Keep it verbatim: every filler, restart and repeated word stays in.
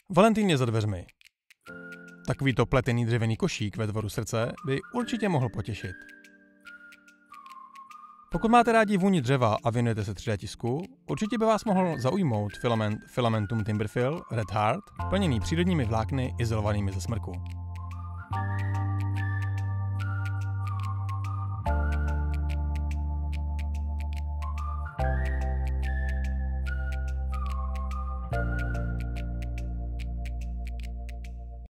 Valentín je za dveřmi. Takovýto pletený dřevěný košík ve tvaru srdce by určitě mohl potěšit. Pokud máte rádi vůni dřeva a věnujete se tři dé tisku, určitě by vás mohl zaujmout filament Filamentum Timberfill Red Heart, plněný přírodními vlákny izolovanými ze smrku.